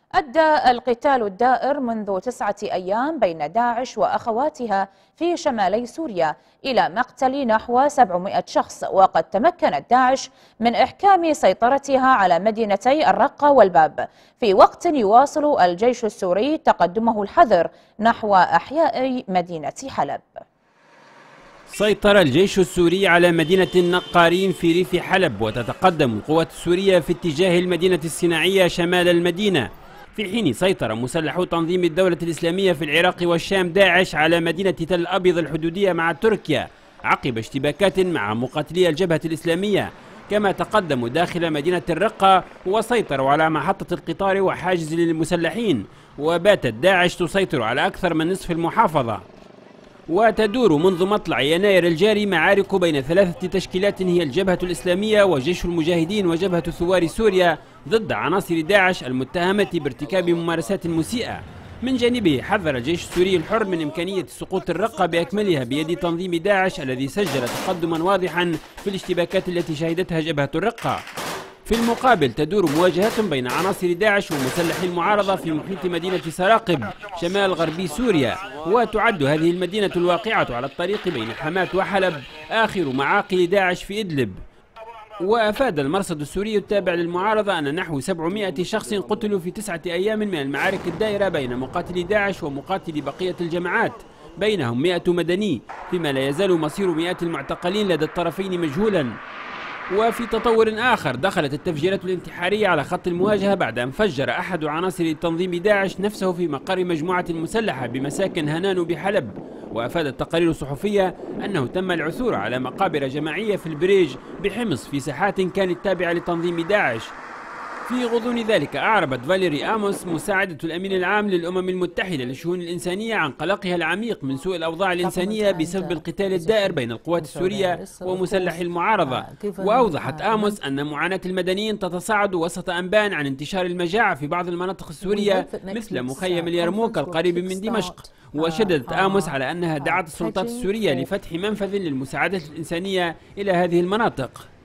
أدى القتال الدائر منذ 9 أيام بين داعش وأخواتها في شمالي سوريا إلى مقتل نحو 700 شخص، وقد تمكنت داعش من إحكام سيطرتها على مدينتي الرقة والباب، في وقت يواصل الجيش السوري تقدمه الحذر نحو أحياء مدينة حلب. سيطر الجيش السوري على مدينة النقارين في ريف حلب، وتتقدم القوات السورية في اتجاه المدينة الصناعية شمال المدينة، في حين سيطر مسلحو تنظيم الدولة الإسلامية في العراق والشام داعش على مدينة تل أبيض الحدودية مع تركيا عقب اشتباكات مع مقاتلي الجبهة الإسلامية، كما تقدموا داخل مدينة الرقة وسيطروا على محطة القطار وحاجز للمسلحين، وباتت داعش تسيطر على أكثر من نصف المحافظة. وتدور منذ مطلع يناير الجاري معارك بين 3 تشكيلات هي الجبهة الإسلامية وجيش المجاهدين وجبهة ثوار سوريا ضد عناصر داعش المتهمة بارتكاب ممارسات مسيئة. من جانبه حذر الجيش السوري الحر من إمكانية سقوط الرقة بأكملها بيد تنظيم داعش الذي سجل تقدما واضحا في الاشتباكات التي شهدتها جبهة الرقة. في المقابل تدور مواجهات بين عناصر داعش ومسلحي المعارضة في محيط مدينة سراقب شمال غربي سوريا، وتعد هذه المدينة الواقعة على الطريق بين حماة وحلب آخر معاقل داعش في إدلب. وأفاد المرصد السوري التابع للمعارضة أن نحو 700 شخص قتلوا في 9 أيام من المعارك الدائرة بين مقاتلي داعش ومقاتلي بقية الجماعات، بينهم 100 مدني، فيما لا يزال مصير مئات المعتقلين لدى الطرفين مجهولا. وفي تطور آخر دخلت التفجيرات الانتحارية على خط المواجهة بعد أن فجر أحد عناصر تنظيم داعش نفسه في مقر مجموعة مسلحة بمساكن هنان بحلب، وأفادت تقارير صحفية أنه تم العثور على مقابر جماعية في البريج بحمص في ساحات كانت تابعة لتنظيم داعش. في غضون ذلك أعربت فاليري آموس مساعدة الأمين العام للأمم المتحدة للشؤون الإنسانية عن قلقها العميق من سوء الأوضاع الإنسانية بسبب القتال الدائر بين القوات السورية ومسلحي المعارضة. وأوضحت آموس أن معاناة المدنيين تتصاعد وسط أنباء عن انتشار المجاعة في بعض المناطق السورية مثل مخيم اليرموك القريب من دمشق. وشددت آموس على أنها دعت السلطات السورية لفتح منفذ للمساعدات الإنسانية إلى هذه المناطق.